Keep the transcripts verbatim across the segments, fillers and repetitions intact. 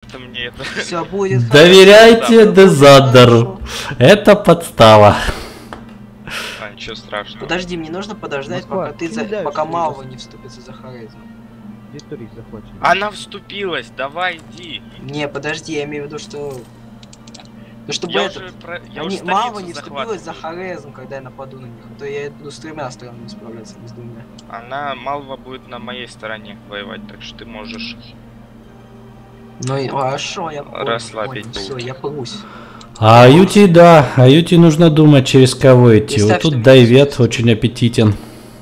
как-то мне это... Все будет. Доверяйте Дезандеру. Это подстава. А, ничего страшного. Подожди, мне нужно подождать, Москва, пока ты ты за... не пока даешь Малва свои не вступится за Хорезм. Территории захвачены. Она вступилась, давай иди. Не, подожди, я имею в виду, что... Ну, чтобы Я этот... уже, про... я Они... уже Малва столицу не вступилась за захватываю. Хорезм, когда я нападу на них. А то я буду с тремя странами справляться, не с двумя. Она, Малва будет на моей стороне воевать, так что ты можешь... Ну и хорошо, я понял. Расслабить Все, булки. я прусь. А Аюти, да, Аюти нужно думать, через кого идти. Представь, Вот что тут мне Дайвет интересно. очень аппетитен.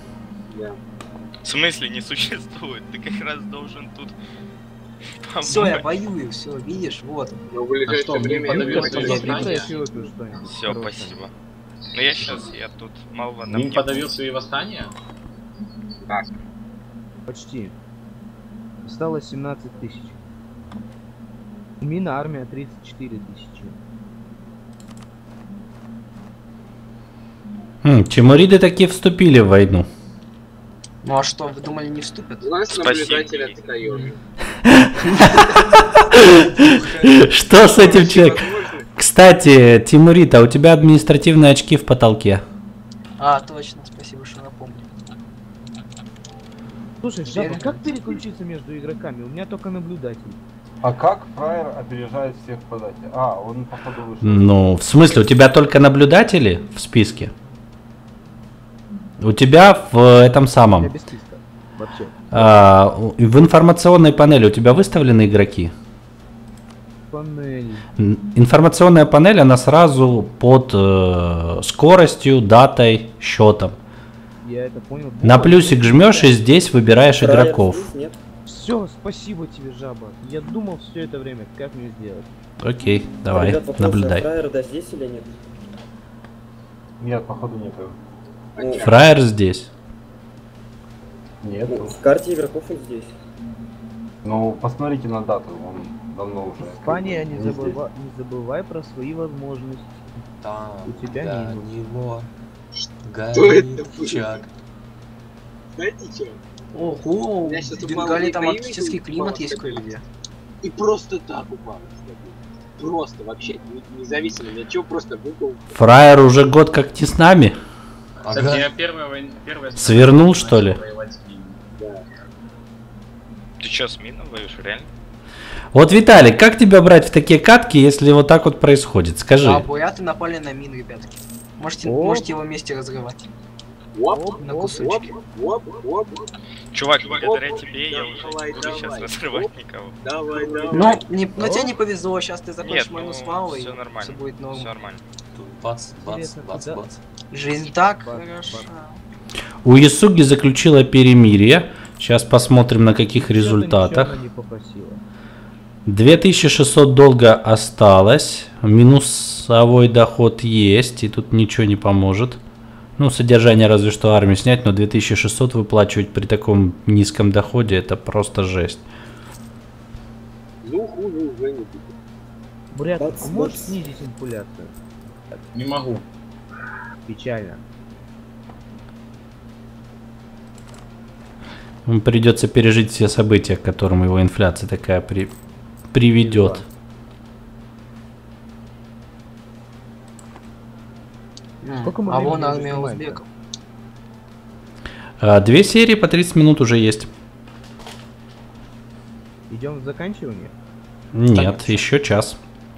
В смысле не существует? Ты как раз должен тут... Все, я воюю, все, видишь, вот. Но в ближайшее время я Юга, добьюсь посмотри восстания. про Эфиопию что-нибудь Все, хорошее. спасибо. Ну я сейчас, я тут Малва на Мин мне. подавил свои восстания? Так, Почти. Осталось семнадцать тысяч. Мина армия тридцать четыре тысячи. Хм, Тимуриды такие вступили в войну. Ну а что, вы думали, не вступят? у нас Спасибо. наблюдатель от Тайоми. Что с этим человеком? Кстати, Тимурид, а у тебя административные очки в потолке. А, точно, спасибо, что напомнил. Слушай, Жаба, как переключиться между игроками? У меня только наблюдатель. А как фраер опережает всех по дате? А, он походу вышел. Ну, в смысле, у тебя только наблюдатели в списке? У тебя в этом Я самом, без списка. Вообще. а, в информационной панели у тебя выставлены игроки? Панель. Н- Информационная панель, она сразу под э, скоростью, датой, счетом. Я это понял. На плюсик жмешь и здесь выбираешь игроков. Нет? Все, спасибо тебе, Жаба. Я думал все это время, как мне сделать. Окей, давай, Ребят, вопрос, наблюдай. Фраер, да, здесь или нет? Нет, походу нет. Ну, Фраер здесь. Нет. ну, в карте игроков он здесь. Ну, посмотрите на дату, он давно уже. Испания, не, не забыва... не забывай про свои возможности. Там У тебя для минус. него Что это горит было? чак. Знаете что? Ого, У меня щас в тут Бенгалии мало там не арктический появилось, климат мало есть стабильно. кое-где. И просто так упало. Просто вообще, не- независимо ни от чего, просто выпал. Фраер уже год как не с нами. Кстати, Ага. я первая война... Первая Свернул, что ли? воевать с ними. Да. Ты чё, с Мином воюешь, реально? Вот, Виталий, как тебя брать в такие катки, если вот так вот происходит? Скажи. А, буряты напали на мин, ребятки. Можете, Оп. можете его вместе разрывать. Оп, На оп, кусочки. оп, оп, оп. Чувак, Оп, благодаря оп, тебе я уже давай, не буду сейчас давай. разрывать Оп. никого. Давай, давай. Ну, не, ну тебе не повезло, сейчас ты Нет, закончишь ну, войну с Малой, все нормально. все будет норм. Все нормально. Тут бац, бац, Интересно, бац, куда? бац. Жизнь так Бац, хороша. У Ясуги заключила перемирие. Сейчас посмотрим, на каких Чё-то ничего результатах. она не попросила. две тысячи шестьсот долга осталось. Минусовой доход есть. И тут ничего не поможет. Ну, содержание разве что армию снять, но две тысячи шестьсот выплачивать при таком низком доходе — это просто жесть. Ну, хуже уже не будет. Бурят, Бац, а можешь бац. снизить инфляцию? Не могу. Печально. Ему придется пережить все события, к которым его инфляция такая при... приведет. М, Сколько мы А вон времени уже армия снимаем-то? узбеков. А, Две серии по тридцать минут уже есть. Идем в заканчивание? Нет, еще час.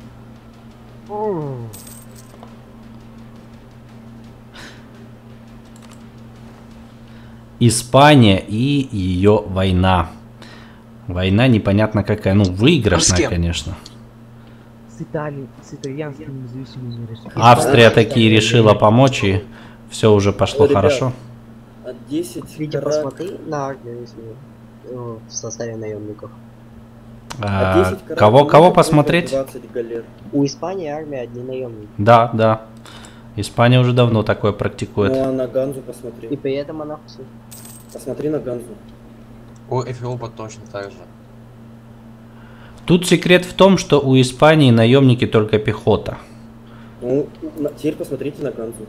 Испания и ее война. Война непонятно какая. Ну, выигрышная, А с кем? конечно. С Италией, с итальянскими независимыми республиками. Австрия такие решила помочь, и все уже пошло Ребят, хорошо. От десять Видео крат- посмотри на армию, если э, в составе наемников. от А, десять крат кого, может кого выиграть посмотреть? двадцать галер. У Испании армия одни наемники. Да, да. Испания уже давно такое практикует. Ну а на Ганзу посмотри. И при этом она в Посмотри на Ганзу. У Эфиопа точно так же. Тут секрет в том, что у Испании наемники только пехота. Ну, на- теперь посмотрите на Ганзу.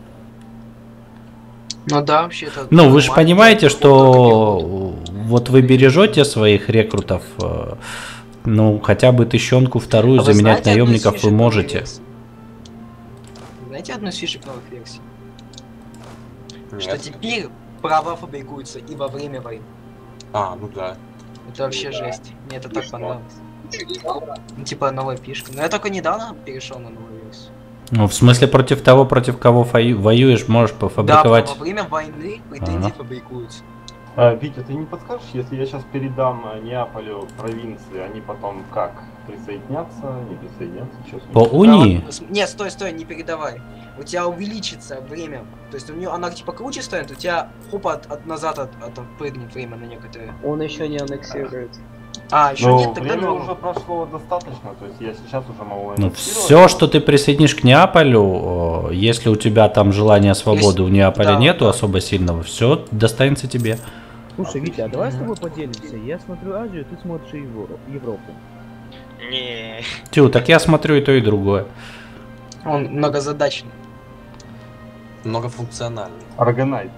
Ну да, вообще-то. Ну, вы же нормально. понимаете, что вот вы бережете своих рекрутов, э, Ну, хотя бы тыщенку вторую А вы заменять знаете одну из наемников вы фишек новой можете. версии? Знаете одну из фишек новых версий? Что Нет. теперь права фабрикуются и во время войны. А, ну да. Это вообще жесть. Мне это так что? понравилось. Ты чё, недавно? Ну, типа новая фишка. Но я только недавно перешел на новую версию. Ну, в смысле, против того, против кого фою- воюешь, можешь Да, пофабриковать. во время войны претензии Ага. фабрикуются. А, Витя, ты не подскажешь, если я сейчас передам э, Неаполю провинции, они потом как? Присоединятся, не присоединятся? Чё с ними? По унии? А вот, с- нет, стой, стой, не передавай. У тебя увеличится время. То есть у нее она типа круче станет, у тебя хопа от, от назад от, от- отпрыгнет время на некоторые. Он еще не аннексирует. А, еще Ну, нет, тогда время норм. уже прошло достаточно, то есть я сейчас уже могу... Ну, аннексировать. все, что ты присоединишь к Неаполю, о, если у тебя там желания свободы у Неаполя да, нету да. особо сильного, все достанется тебе. Слушай, Витя, а давай с тобой поделимся. Я смотрю Азию, ты смотришь Евро- Европу. Не, Тю, так я смотрю и то, и другое. Он многозадачный. Многофункциональный. Органайт.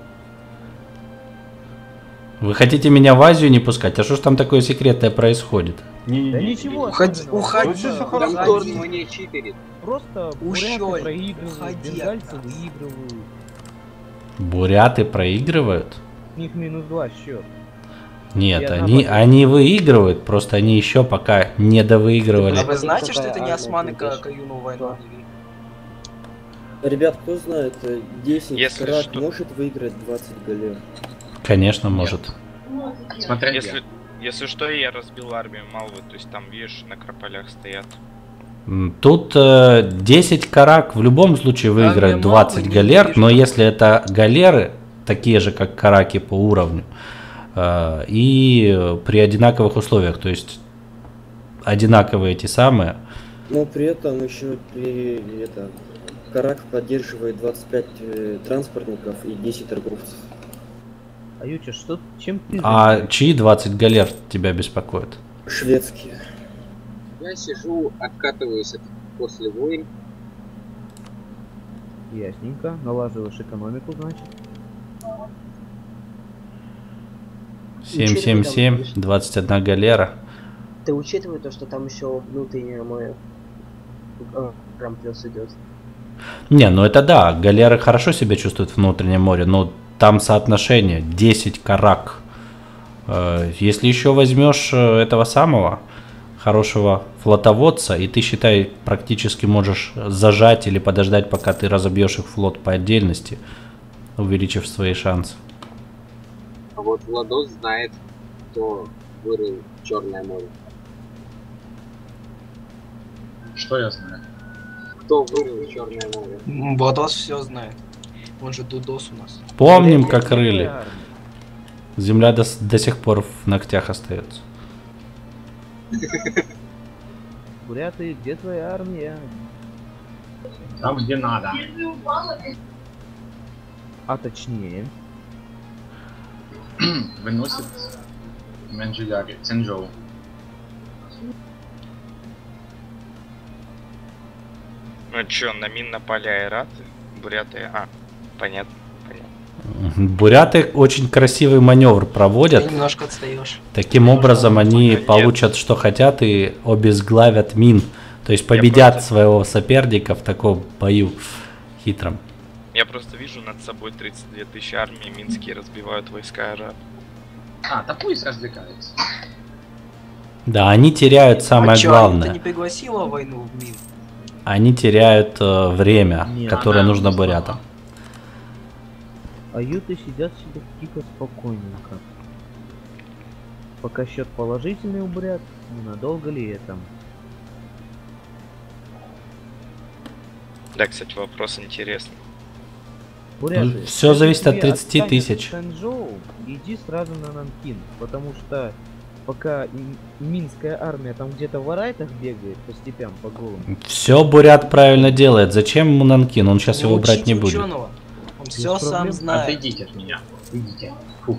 Вы хотите меня в Азию не пускать? А что ж там такое секретное происходит? Не, Да не, ничего Уходи, особенного. уходи. Ну, всё Просто- хорошо. Контор мне читерит. Просто Ущёль, буряты проигрывают, уходи бенгальцы от нас. выигрывают. Буряты проигрывают? У них минус два счет. Нет, И одна они, победа. они выигрывают, просто они еще пока не довыигрывали. А вы Какая знаете, что это не армия османы ты идёшь? Каюну войну вели? Ребят, кто знает, э, десять Если крак что- может выиграть двадцать галер? Конечно, может. Смотря если, где. если что, я разбил армию Малвы, то есть там, видишь, на Акрополях стоят. М, Тут э, десять карак в любом случае выиграет Армия двадцать Малвы, галер, не но вижу. если это галеры, такие же как караки по уровню, э, и э, при одинаковых условиях, то есть одинаковые эти самые, Но при этом еще при это Карак поддерживает двадцать пять э, транспортников и десять торговцев. А Юча, что, чем ты а занимаешься? чьи двадцать галер тебя беспокоят? Шведские. Я сижу, откатываюсь от после войн. Ясненько, налаживаешь экономику, значит. семь семь семь, двадцать одна галера. Ты учитывай то, что там еще внутреннее море. э, Прям плюс идет. Не, ну это да, галеры хорошо себя чувствуют в внутреннем море, но там соотношение десять карак. Э, Если еще возьмешь э, этого самого хорошего флотоводца, и ты, считай, практически можешь зажать или подождать, пока ты разобьешь их флот по отдельности, увеличив свои шансы. А вот Владос знает, кто вырыл Черное море. Что я знаю? Кто вырыл Черное море? М, Владос все знает. Он же Дудос у нас. Помним, Бурятия как рыли. армия. Земля до, с- до сих пор в ногтях остается. Буряты, где твоя армия? Там, где надо. А точнее, Выносит Менджиляри, Цинжоу. Ну чё, на мин напали айраты? Буряты? А, понятно, понятно. Буряты очень красивый маневр проводят. Ты немножко отстаешь. Таким образом они Нет. получат, что хотят, и обезглавят мин. То есть победят против. своего соперника в таком бою хитром. Я просто вижу над собой тридцать две тысячи армии, минские разбивают войска айрат. А, да пусть развлекается. Да, они теряют самое а чё, главное. Ты не пригласила войну в мир? Они теряют э, время, Не, которое она нужно устала. бурятам. а юты сидят себе тихо, спокойненько. Пока счет положительный у бурят, ненадолго ли это? Да, кстати, вопрос интересный. Буряты, Ну, всё если зависит от тебе тридцати отстанет тысяч. Ханчжоу, иди сразу на Нанкин, потому что пока м- минская армия там где-то в Арайтах бегает по степям, по голым, Все бурят правильно делает. Зачем ему Нанкин? Он сейчас его брать не учите будет. ученого. Он все сам проблем. знает. Отойдите от меня. Идите. Фу.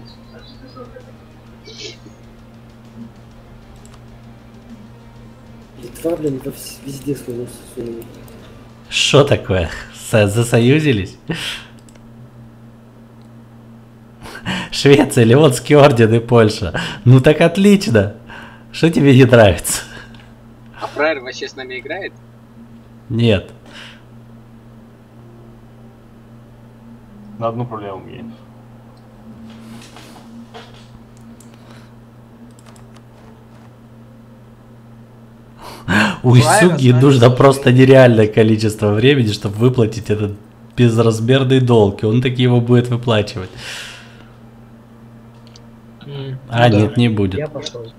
Литва, блин, во вс- везде свой нос сунули. Что такое? Со- засоюзились? Швеция, Ливонский орден и Польша. Ну так отлично. Что тебе не нравится? фраер вообще с нами играет? Нет. На одну проблему меньше. У Исуги нужно просто нереальное количество времени, чтобы выплатить этот безразмерный долг, и он таки его будет выплачивать. М, А, ну да. нет, не будет. Я пошел.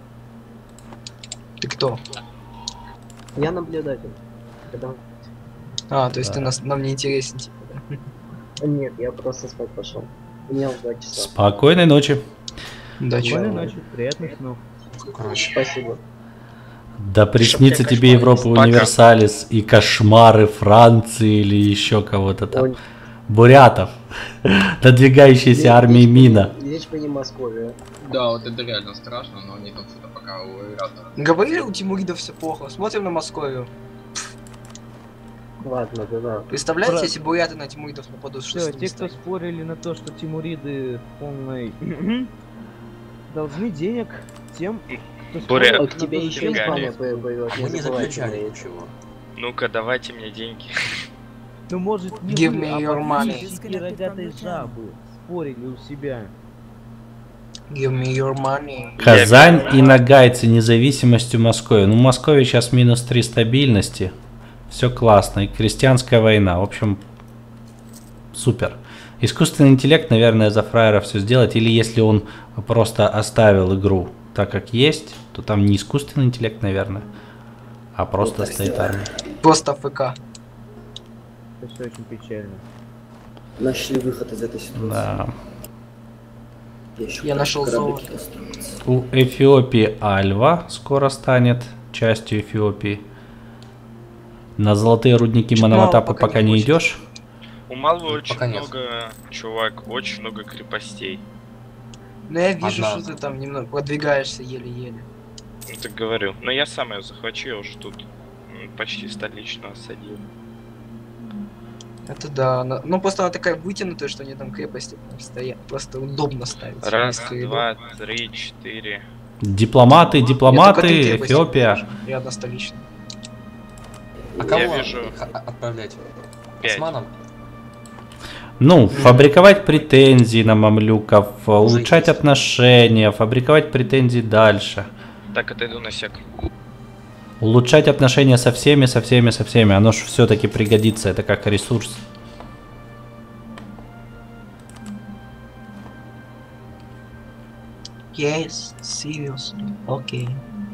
Ты кто? Я наблюдатель. Когда... А, то есть Да. ты нас, нам не интересен, типа, да? Нет, я просто спать пошел. У меня в два часа. Спокойной ночи. Да, Спокойной чё? ночи, приятных снов. Короче. Спасибо. Да приснится Чтоб тебя тебе Европа кошмары Универсалис и кошмары Франции или еще кого-то там. Ой, Бурятов. Надвигающаяся армия Мина. Лечь по не Москве. Да, вот это реально страшно, но они там что-то пока у Ирата. Говорили, у Тимуридов все плохо. Смотрим на Московию. Ладно, да, да. Представляете, Брат. если буряты на Тимуридов нападут, что Все, с ними те, кто станет? спорили на то, что тимуриды в полной должны денег тем, кто Бурят. спорил А на к тебе то, еще деньгами. Испания появилась. Мы не забывайте заключали мои. ничего. Ну-ка, давайте мне деньги. Ну, может, не Give вы, me а your money. политические рогатые жабы спорили у себя. Give me your money. Казань и Нагайцы независимостью Москвы. Ну, в Москве сейчас минус три стабильности. Все классно. И крестьянская война. В общем, супер. Искусственный интеллект, наверное, за фраера все сделать. Или если он просто оставил игру так, как есть, то там не искусственный интеллект, наверное, а просто Вот так стоит сделаем. армия. Просто ФК. Это все очень печально. Нашли выход из этой ситуации. Да. Я, еще Я нашел кораблики золото. построился. У Эфиопии Альва скоро станет частью Эфиопии. На золотые рудники Чуть Манаватапа мало, пока пока не не хочет. идешь. У Малвы Ну, очень пока нет. много, чувак, очень много крепостей. Но я вижу, Одна. что ты там немного продвигаешься еле-еле. Ну, так говорю. Но я сам ее захвачу, я уже тут м, почти столичную осадил. Это да. она- Ну просто она такая вытянутая, что они там крепости прям стоят. Просто удобно ставить. Раз, Несколько рядов. два, три, четыре. Дипломаты, Я только три дипломаты, крепости Эфиопия. вижу, и одна столичная. А кого вижу. их о- отправлять? Пять. Османам? Ну, фабриковать претензии на мамлюков, улучшать есть. отношения, фабриковать претензии дальше. Так, отойду на сек. Улучшать отношения со всеми, со всеми, со всеми. Оно же все-таки пригодится, это как ресурс. Yes, seriously. Окей.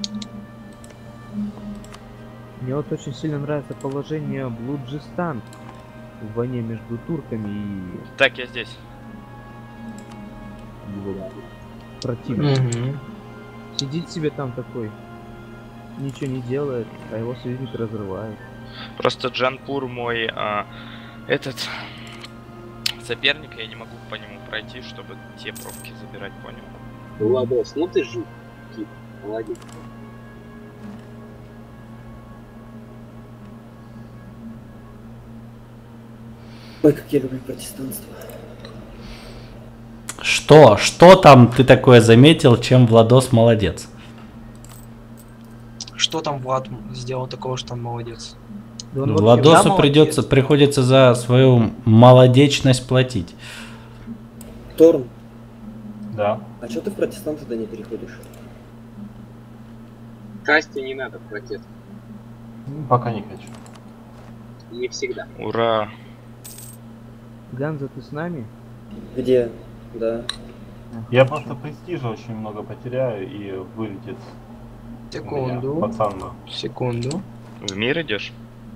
Мне вот очень сильно нравится положение Блуджистан в войне между турками и Так, я здесь. его противником. Мгм. Сидит себе там такой, ничего не делает, а его союзник разрывает. Просто Джанпур мой, а, этот соперник, я не могу по нему пройти, чтобы те пробки забирать, понял? Владос, ну ты жив. Кит, молодец. Ой, как я люблю протестанство. Что? Что там ты такое заметил, чем Владос молодец? Что там Влад сделал такого, что он молодец? Да он вообще- Владосу да, придется, молодец. приходится за свою молодечность платить. Торн, Да. а что ты в протестанты-то не переходишь? Касте не надо в протест. Пока не хочу. Не всегда. Ура! Ганза, ты с нами? Где? Да. Я просто престижа очень много потеряю и вылетит у меня Секунду. пацан. Секунду. В мир идешь?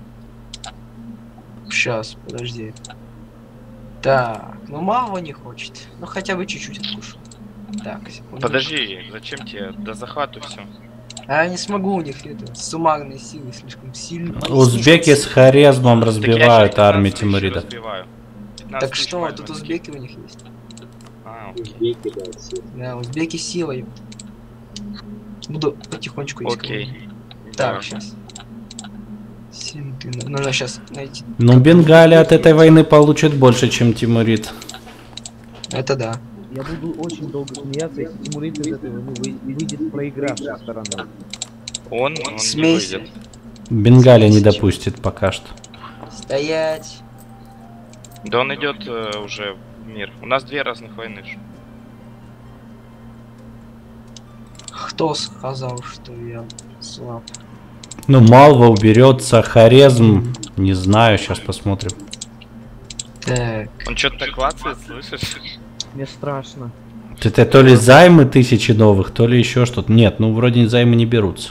Сейчас, подожди. Так, ну мало не хочет. Ну хотя бы чуть-чуть откушу. Так, секунду. Подожди, зачем тебе до захвату все? А я не смогу, у них это, суммарные силы слишком сильные. Узбеки с харизмом разбивают армию Тимурида. Тимурида. Так что, тут узбеки у них есть. А, окей. Узбеки, да, все. Да, узбеки силой. Буду потихонечку искать. Окей. Так, Да. сейчас. Нужно сейчас найти. Ну, Бенгалия от этой войны получит больше, чем Тимурид. Это да. Я буду очень долго смеяться, если Тимурид из этой войны вы- выйдет проигравшей стороной. Он, он не Смейся. выйдет. Бенгалия не допустит пока что. Стоять. Да он идет э, уже в мир. У нас две разных войны. ж. Кто сказал, что я слаб? Ну, Малва уберется, Хорезм, не знаю, сейчас посмотрим. Так. Он что-то так клацает, слышишь? Мне страшно. Это то ли займы тысячи новых, то ли еще что-то. Нет, ну вроде займы не берутся.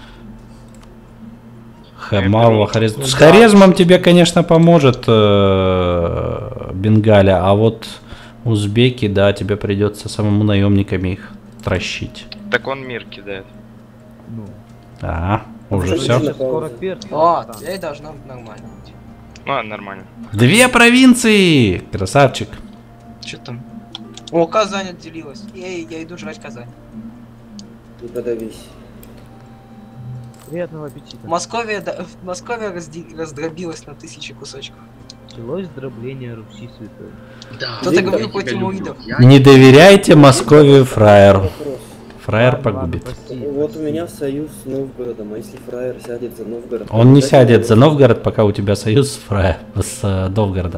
Х- Малва, Хорезм. С Хорезмом тебе, конечно, поможет э, Бенгалия, а вот узбеки, да, тебе придется самому наемниками их трощить. Так он мир кидает. Ну. Ага, уже Уже все. на Скоро паузу. перцы. О, станут. теперь должно быть нормально быть. Ну, а, нормально. Две провинции! Красавчик. Что там? О, Казань отделилась. Эй, я иду жрать Казань. Не подавись. Приятного аппетита. Московия, да- Московия разди- раздробилась на тысячи кусочков. Началось дробление Руси святой. Да, Кто-то я говорил тебя про люблю. тимуридов. Я Не доверяйте Московию фраеру. Вопрос. Фраер Ладно, ладно, погубит. прости. Вот у меня союз с Новгородом, а если фраер сядет за Новгород? Он не обязательно сядет за его- Новгород, пока у тебя союз с, Фра... с э, Новгородом.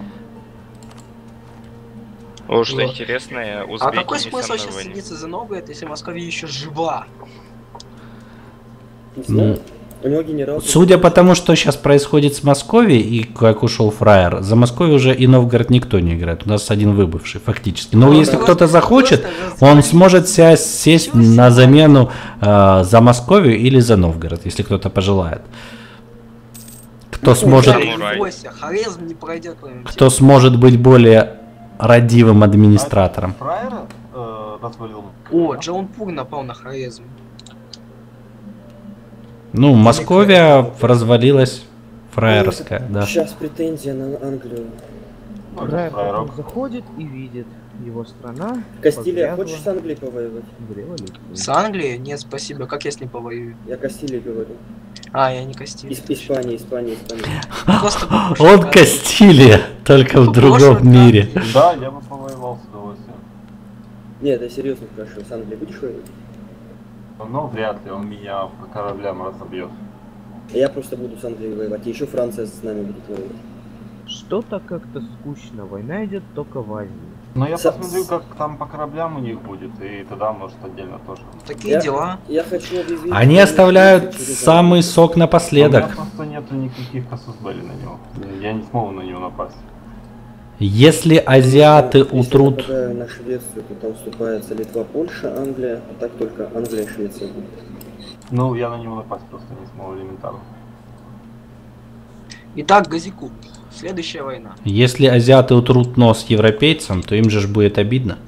О, что Вот. интересное, А узбеки какой не со смысл мной сейчас воюют. садиться за Новгород, если Московия еще жива? Не знаю. Ну, У него генерал... Судя по тому, что сейчас происходит с Московией и как ушел фраер, за Московию уже и Новгород никто не играет. У нас один выбывший, фактически. Но Он если просто- кто-то захочет, просто он развалится. сможет ся- сесть на замену э, за Московию или за Новгород, если кто-то пожелает. Кто сможет, Самурай. Не бойся, Хорезм не пройдет. кроме кто тебя. сможет быть более родивым администратором. Фраера э, развалил. О, Джаунпур напал на Хорезм. Ну, Московия развалилась фраерская, да. Сейчас претензия на Англию. Ну, это Фраер фраерок. потом заходит и видит, его страна Кастилия, погрязла хочешь с Англией повоевать? в революции. С Англией? Нет, спасибо. Как я с ней повоюю? Я Кастилии говорю. А, я не Кастилия. Ис- Испания, Испания, Испания. Просто похож Он на- Кастилия, только в Похож на другом мире. Англию. Да, я бы повоевал с удовольствием. Нет, я серьезно спрашиваю, с Англией будешь воевать? Но вряд ли он меня по кораблям разобьет. Я просто буду с Англией воевать, и еще Франция с нами будет воевать. Что-то как-то скучно, война идет только в Азии. Но я С- посмотрю, как там по кораблям у них будет, и тогда, может, отдельно тоже. Такие Я- дела. Я хочу объявить... Они войну оставляют через самый Англию. сок У меня напоследок. просто нету никаких касусбелей на него. Я не смогу на него напасть. Если азиаты Если утрут... нападаю на Швецию, то там вступается Литва, Польша, Англия, а так только Англия и Швеция будет. Ну, я на него напасть просто не смогу элементарно. Итак, Газику. Следующая война. Если азиаты утрут нос европейцам, то им же ж будет обидно.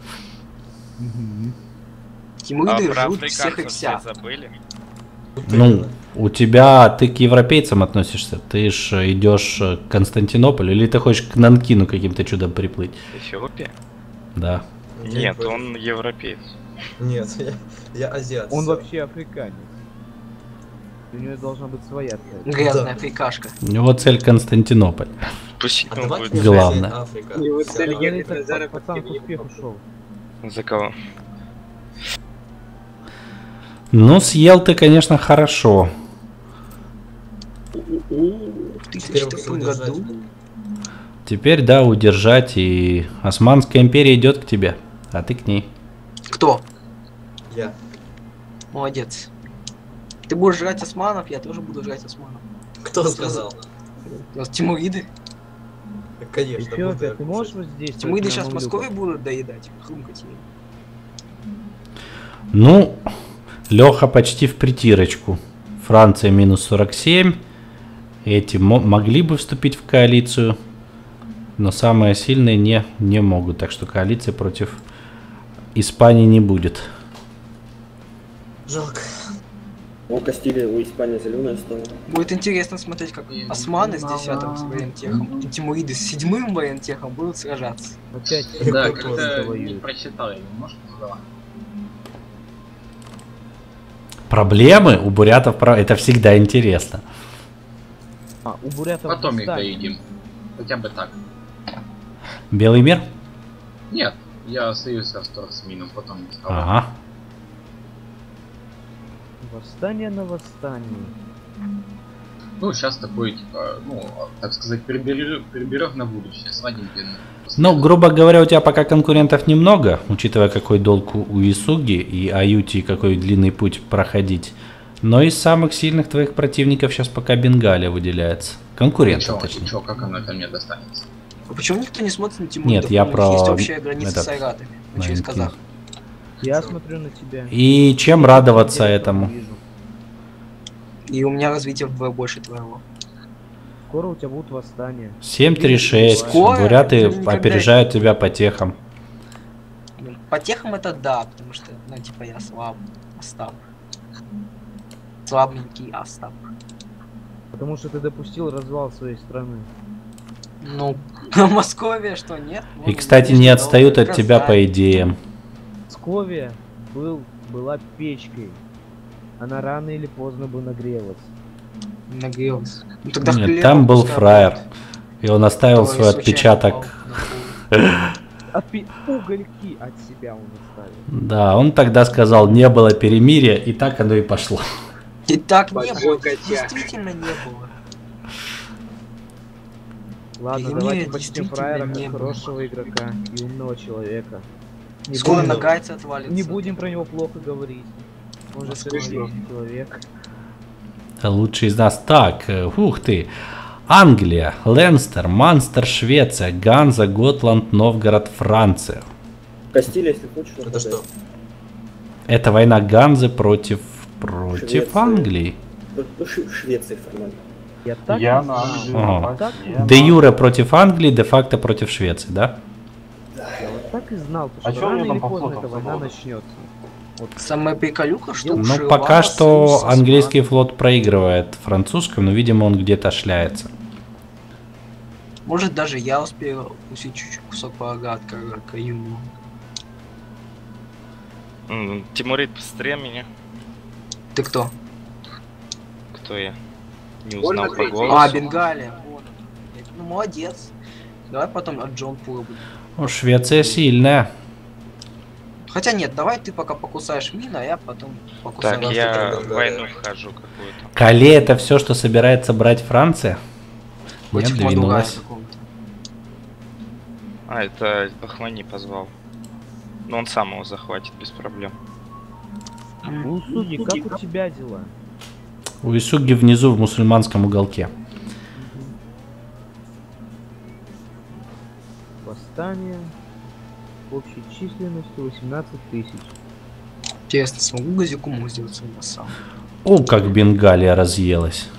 А Тимуриды про жрут всех и африканцев вся. все забыли. Ну, у тебя, ты к европейцам относишься, ты ж идешь к Константинополю, или ты хочешь к Нанкину каким-то чудом приплыть? Эфиопия? Да. Нет, он европеец. Нет, я, я азиат. Он всё. вообще африканец. У него должна быть своя цель. Грязная Да. африкашка. У него цель Константинополь. Пусть А он давайте будет Главное. Африка. И вот Всё. цель Говорит, ехать на так заработки пацан к в успеху Европу. шел. за кого? Ну, съел ты, конечно, хорошо. В Теперь тысяча вы втором удержать. году. Теперь, да, удержать, и Османская империя идет к тебе, а ты к ней. Кто? Я. Молодец. Ты будешь жрать османов, я тоже буду жрать османов. Кто сказал? У нас тимуриды. Конечно, буду Эфиопия, я ты можешь кушать. воздействовать Тимуриды на сейчас в мамлюков? Москве будут доедать. Хрумкать ей. Ну, Леха почти в притирочку. Франция минус сорок семь. Эти мо- могли бы вступить в коалицию, но самые сильные не, не могут. Так что коалиции против Испании не будет. Жалко. У Кастилия, у Испании зеленая стала. Будет интересно смотреть, как османы с десятым с воентехом и тимуриды с седьмым воентехом будут сражаться. Опять Да, кто-то как-то не воюет. прочитал, я немножко задавал. Проблемы у бурятов, про- это всегда интересно. А, у бурятов Потом их восстание. доедим. Хотя бы так. Белый мир? Нет, я союз с Торсмином, потом не сказал. Ага. Восстание на восстании. Ну, сейчас такой, типа, ну, так сказать, переберег, переберег на будущее, сладенький. Ну, грубо говоря, у тебя пока конкурентов немного, учитывая, какой долг у у Исуги и Аюти, какой длинный путь проходить. Но из самых сильных твоих противников сейчас пока Бенгалия выделяется. Конкурентов, точнее. Чё, как она ко мне достанется? А почему никто не смотрит на Тимуридов? Нет, я У них про есть общая граница этот, с айратами, ну, на через Инкин. казах. Я смотрю на тебя. И чем радоваться этому? Вижу. И у меня развитие вдвое больше твоего. Скоро у тебя будут восстания. семь три шесть. Скоро? Буряты Никогда. опережают тебя по техам. Ну, по техам это да, потому что, ну, типа, я слаб, Остап. Слабенький Остап. Потому что ты допустил развал своей страны. Ну, Московия что, нет? И, Вон, кстати, конечно, не отстают да, от тебя Казань. по идеям. Псковия был, была печкой. Она рано или поздно бы нагрелась. Нагрелся. Ну, тогда Нет, хлеба там был пускай фраер. будет. И он оставил Ой, свой случайно отпечаток. попал на Отпи... Угольки от себя он оставил. Да, он тогда сказал, не было перемирия, и так оно и пошло. пол. И так не Поджог было, очаг. действительно не было. Ладно, Перемирия давайте почтим действительно фраера не как было. хорошего игрока и умного человека. Не Скоро будем, на гайце отвалится. не будем про него плохо говорить. Он же Смешно. человек, человек. Лучший из нас. Так, э, ух ты. Англия, Ленстер, Манстер, Швеция, Ганза, Готланд, Новгород, Франция. Кастилия, если хочешь. Это нападай. что? Это война Ганзы против против Швеция. Англии. Ну, Ш- Швеция формально. Я так Я и на знал. Англию Ага. напасть Так, не Де могу. юре против Англии, де факто против Швеции, да? Я вот так и знал, А что чё у рано него или там по поздно флотам эта война заводов? начнется. Вот Самая приколюха, что Ну, Шри пока Ланка что союз со английский Спартаком. флот проигрывает французскому, но, видимо, он где-то шляется. Может, даже я успею укусить чуть-чуть кусок пирога от Кара- Каюну. М, Тимурид, быстрее меня. Ты кто? Кто я? Не Вольно узнал по третий. голосу. А, Бенгалия. Вот. Ну, молодец. Давай потом от Джон Пура будем. Ну, Швеция сильная. Хотя нет, давай ты пока покусаешь мина, а я потом покусаю. Так, вас. я тут в Бенгалия. войну вхожу какую-то. Кале это все, что собирается брать Франция? Нет, Против Мадурая двинулась. какого-то. А, это Бахмани позвал. Но он сам его захватит без проблем. Ну, судьи, как у тебя дела? У Исуги внизу в мусульманском уголке. Восстание. Общей численностью восемнадцать тысяч. Интересно, смогу Газикуму сделать свой вассал? О, как Бенгалия разъелась.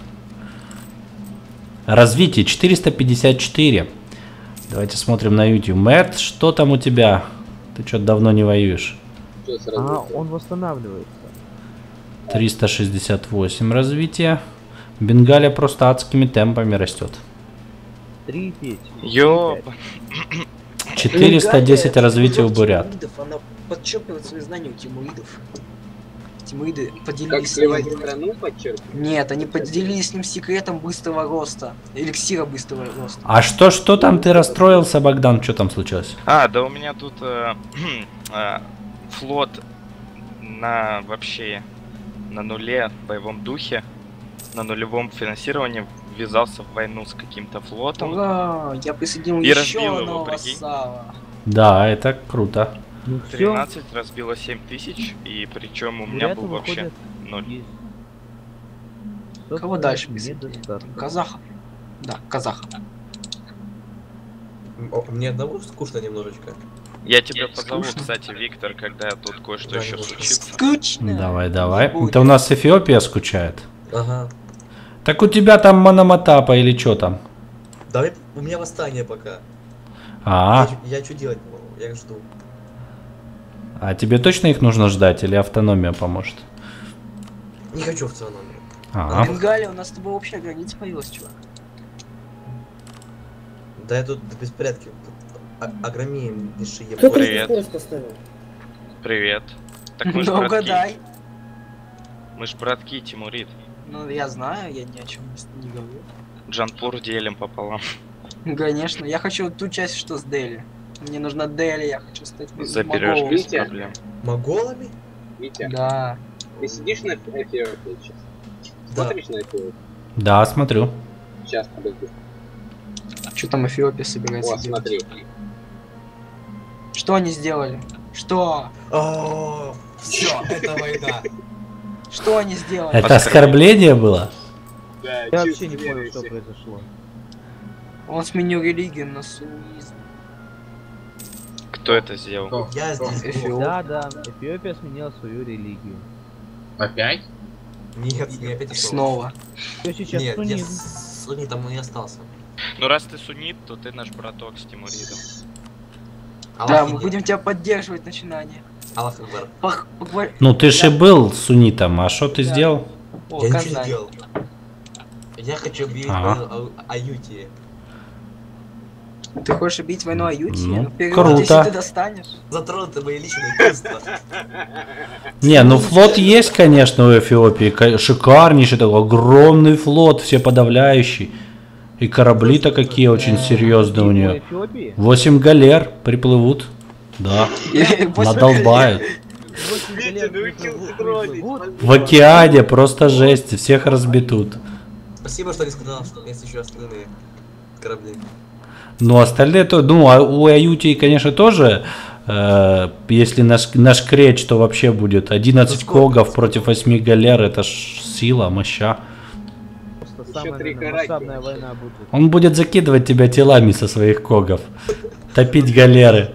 Развитие четыреста пятьдесят четыре. Давайте смотрим на YouTube. Мэтт, что там у тебя? Ты что-то давно не воюешь. Что с А, развитием? он восстанавливается. триста шестьдесят восемь развития. Бенгалия просто адскими темпами растет. три пять. Ёп. четыреста десять Бенгалия, развития у это бурят. Тимуридов, она подчеркивает свои знания у тимуридов. Тимуриды Как поделились с сливать ним... страну, подчеркиваю? Нет, они поделились с ним секретом быстрого роста. Эликсира быстрого роста. А что, что там ты расстроился, Богдан? Что там случилось? А, да у меня тут э, э, флот на вообще на нуле в боевом духе, на нулевом финансировании ввязался в войну с каким-то флотом. Ура! Я присоединил И еще разбил его, одного прикинь. вассала. Да, это круто. Ну все. тринадцать разбило семь тысяч, и причем у меня был вообще ноль. Кого дальше писать? недостаток. Казахов. Да, казахов. О, мне одного скучно немножечко. Я тебя позову, скучно. кстати, Виктор, когда тут кое-что Да, еще немножко. случится. Скучно. Давай, давай. Не будет. Это у нас Эфиопия скучает. Ага. Так у тебя там Мономатапа или что там? Давай, у меня восстание пока. А, Я, я что делать не могу, я жду. а тебе точно их нужно ждать или автономия поможет? Не хочу в автономию. А, Бенгалия, у нас с тобой общая граница появилась, чувак. Да я тут в беспорядке. А- Агромеем дыши. я Кто понял. Привет. скорость поставил? Привет. Так мы ж Ну братки. угадай. Мы ж братки, Тимурид. Ну я знаю, я ни о чем не не говорю. Джанпур делим пополам. Конечно, я хочу ту часть, что с Дели. Мне нужна Дели, я хочу стать Заберешь моголом. без Витя. проблем. Моголами? Витя, Да. Ты сидишь на Эфиопии сейчас? Да. Смотришь на Эфиопию? Да, смотрю. Сейчас, подожди. Что там Эфиопия собирается О, делать? смотри. Что они сделали? Что? Все, это война. Что они сделали? Это оскорбление было? Да, Я чувство вообще не понял, веры что всех. произошло. Он сменил религию на суннизм. Кто это сделал? Кто? Я Кто? здесь был. Эфиоп. Да, да, Эфиопия сменила свою религию. Опять? Нет, не опять осталось. Снова. Кто сейчас Нет, я суннизм? с суннитом и остался. Ну раз ты суннит, то ты наш браток с Тимуридом. Да, Аллах мы иди. будем тебя поддерживать начинание. Аллах Акбар. Пах, поговор- Ну ты же Да. и был суннитом, а что ты Да. сделал? О, Я ничего Казань. не делал. Я хочу объявить Ага. войну Ау- Аютии. Ты хочешь объявить войну Аютии? Ну, Ну, перевод, круто. если ты достанешь. Затронуты мои личные чувства. Не, ну флот есть, конечно, у Эфиопии. ка- Шикарнейший такой, огромный флот, все подавляющий. И корабли-то какие очень серьезные у И нее. Эфиопии? Восемь галер приплывут. Да, надолбают. восемь Витя, галер научился приплывут, троллить. приплывут. В океане просто жесть, всех разбетут. Спасибо, что не сказал, что есть еще остальные корабли. Ну, остальные то, ну, а у Аютии, конечно, тоже, э, если наш, наш креч, то вообще будет одиннадцать Ну, сколько? когов против восьми галер, это ж сила, моща. Просто Еще самая, три наверное, караки масштабная вообще. война будет. Он будет закидывать тебя телами со своих когов, топить галеры.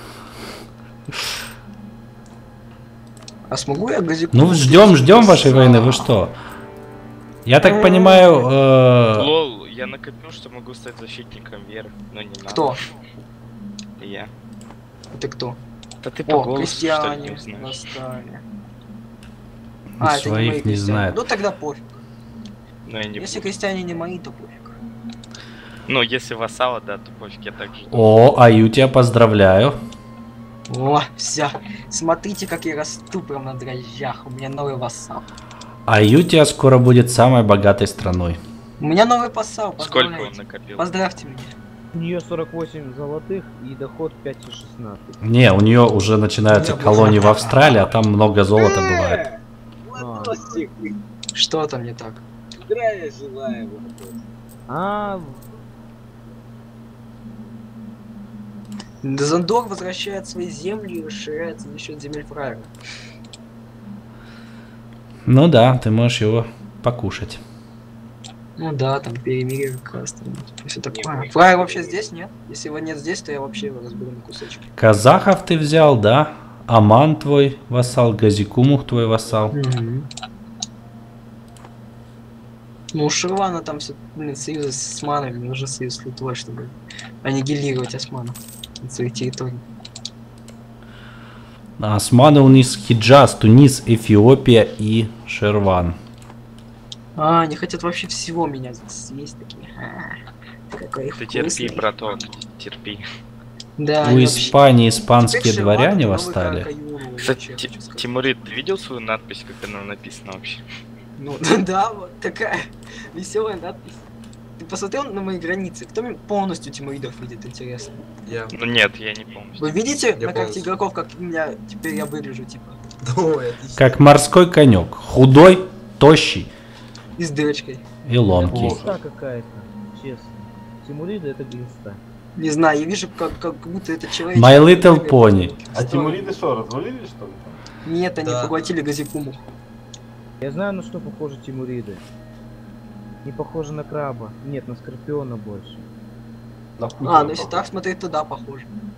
А смогу я газику? Ну, ждем, ждем вашей войны, вы что? Я так понимаю, э, Лол, я накопил, что могу стать защитником веры, но не надо. Кто? Я. Ты кто? Да ты по О, голосу, что ли, крестьяне не узнаешь. восстали. А, это не мои своих не крестьяне. знает. Ну тогда пофиг. Но я не Если буду. крестьяне не мои, то пофиг. Ну, если вассала, да, то пофиг, я так же. О, Аютия, поздравляю. О, все. Смотрите, как я расту прям на дрожжах. У меня новый вассал. Аютия скоро будет самой богатой страной. У меня новый вассал. Сколько он Поздравляйте. накопил? Поздравьте меня. У нее сорок восемь золотых и доход пять и шестнадцать. Не, у нее уже начинаются колонии в Австралии, а там много золота бывает. Э, Владосик, Что там не так? здравия желаю, Владос. А, Зондор возвращает свои земли и расширяется за счет земель фраера. Ну да, ты можешь его покушать. Ну да, там перемирие как раз там. Все такое. Не, Фраер вообще здесь нет? Если его нет здесь, то я вообще его разберу на кусочки. Казахов ты взял, да? Аман твой вассал, Газикумух твой вассал. Ну, у Ширвана там все, блин, союз с османами, нужен союз с Литвой, чтобы аннигилировать османов на своих территориях. А османы у них Хиджаз, Тунис, Эфиопия и Шерван. А, они хотят вообще всего меня съесть такие. А, какой их Ты терпи, вкусный. браток, терпи. Да, У они вообще- Испании Теперь испанские Ширван дворяне это новый восстали. Каракаюр вообще, Кстати, я Ти- хочу сказать. Тимурид, ты видел свою надпись, как она написана вообще? Ну да, вот такая веселая надпись. Ты посмотрел на мои границы? Кто мне полностью тимуридов видит, интересно? Я. Ну нет, я не помню. Вы видите на карте полностью. игроков, как у меня теперь я выгляжу, типа? Ой, отлично. Как морской конек. Худой, тощий И с дырочкой. и ломкий. глиста какая-то, честно. Тимурида это глиста. Не знаю, я вижу, как, как будто это человек. My Little Pony. А Тимуриды что, развалились что ли? там? Нет, они Да. поглотили Газикуму. Я знаю, на что похожи Тимуриды. Не похоже на краба. Нет, на скорпиона больше. На Путина А, ну если похоже. так смотреть, то да, похоже.